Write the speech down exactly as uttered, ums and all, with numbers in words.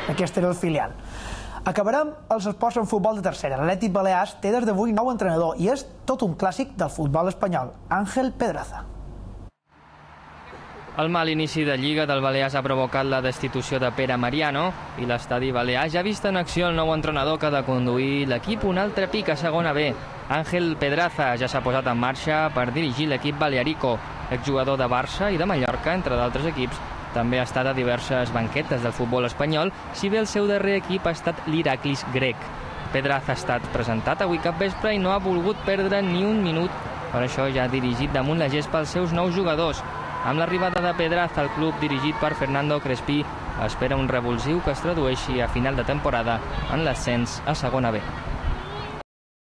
Aquest era el filial. Acabarem els esports en futbol de tercera. L'Atlètic Balears té des d'avui nou entrenador i és tot un clàssic del futbol espanyol, Ángel Pedraza. El mal inici de Lliga del Balears ha provocat la destitució de Pere Mariano i l'estadi balear ja ha vist en acció el nou entrenador que ha de conduir l'equip un altre pic a segona B. Ángel Pedraza ja s'ha posat en marxa per dirigir l'equip balearico, exjugador de Barça i de Mallorca, entre d'altres equips. També ha estat a diverses banquetes del futbol espanyol, si bé el seu darrer equip ha estat l'Heraclis grec. Pedraza ha estat presentat avui capvespre i no ha volgut perdre ni un minut, per això ja ha dirigit damunt la gespa els seus nous jugadors. Amb l'arribada de Pedraza al club dirigit per Fernando Crespí, espera un revulsiu que es tradueixi a final de temporada en l'ascens a segona B.